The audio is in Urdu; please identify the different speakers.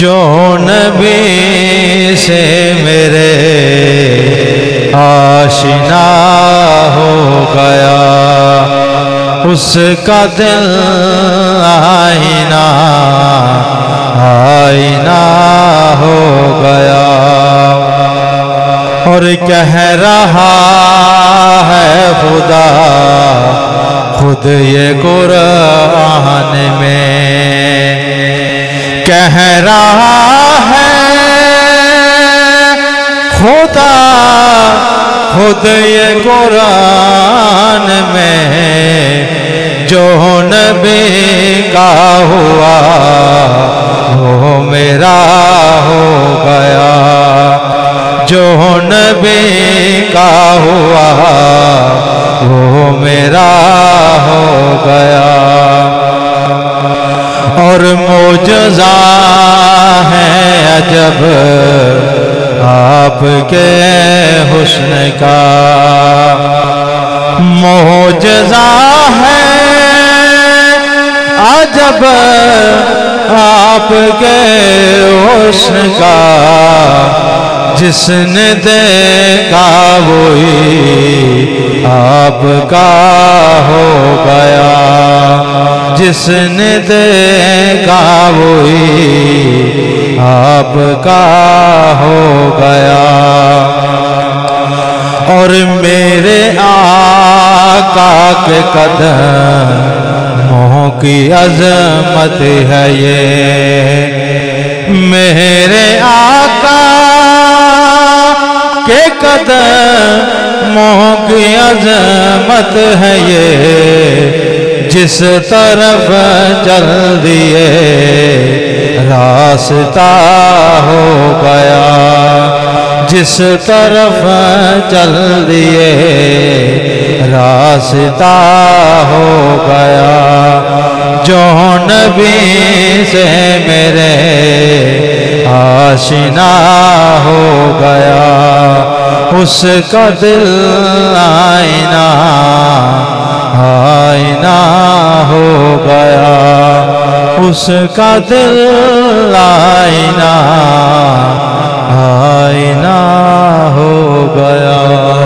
Speaker 1: جو نبی سے میرے آشنا ہو گیا، اس کا دل آئینہ آئینہ ہو گیا، اور کہہ رہا ہے خدا خود یہ قرآن میں، کہہ رہا ہے خدا خود یہ قرآن میں، جو نبی کا ہوا وہ میرا ہو گیا، جو نبی کا ہوا وہ میرا ہو گیا، اور معجزہ ہے عجب آپ کے حسن کا، معجزہ ہے عجب آپ کے حسن کا، جس نے دیکھا وہی آپ کا ہو گیا، جس نے دیکھا وہی آپ کا ہو گیا، اور میرے آقا کے قدموں کی عظمت ہے یہ، میرے آقا کے قدموں کی عظمت ہے یہ، جس طرف چل دیے راستہ ہو گیا، جس طرف چل دیے راستہ ہو گیا، جو نبی سے میرے آشنا ہو گیا، اس کا دل آئینہ آئینہ ہو گیا، اس کا دل آئینہ آئینہ ہو گیا۔